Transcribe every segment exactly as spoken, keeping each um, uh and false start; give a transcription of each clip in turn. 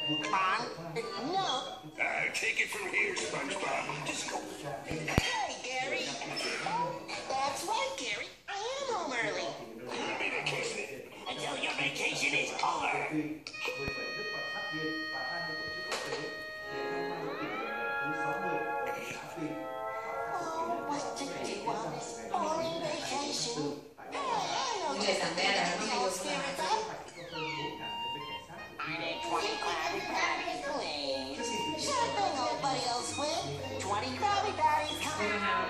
Mom? No. Uh, take it from here, SpongeBob. Just go. Hey, Gary. That's right, Gary. I am home early. You'll be vacationing Until your vacation is over. Oh, what to do on this boring vacation? Hey, I know just a bit of the spirits up. I need twenty Krabby Patties, please. Sure thing, nobody else will. twenty Krabby Patties, come on.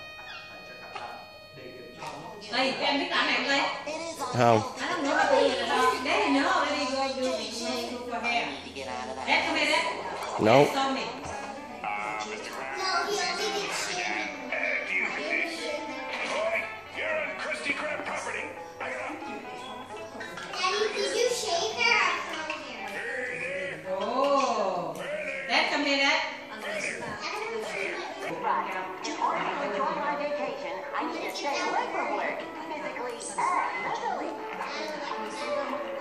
Đây, em biết tả này đây. It is on Không. I don't know how to do it at all. Daddy, no, let me go do it. Go for hair. Dad, come here, Dad. No. Show me. Uh, Mister Krabs. No, he only did shaving. Uh, do you this? Boy, you're on Krusty Krab property. Back it up. Daddy, did you shave hair or curl hair? Hey there. Oh. Dad, come here, Dad. In order to enjoy my vacation, I need to stay away from work, physically and mentally.